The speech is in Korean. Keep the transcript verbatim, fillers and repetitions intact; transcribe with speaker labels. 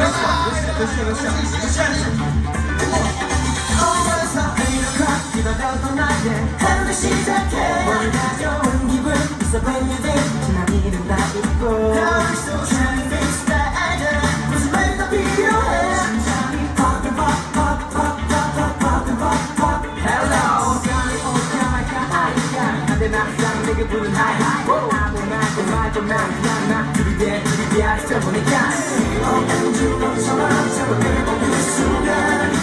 Speaker 1: 기다렸던 나의 하루를 시작해 오늘 가져온 기분 있어 보이는 지난 일은 다 잊고 Trying to fix that idea 무슨 말이 더 필요해 심장이 poppin' pop pop pop pop pop poppin' pop pop Hello 오감이 올까 말까 아니까 난데 항상 내게 부른 하이하이 아무 말도 말도 난 그냥 나 들이대 들이대 하자 보니까 어떤 주먹 서만 잡아내고 그 순간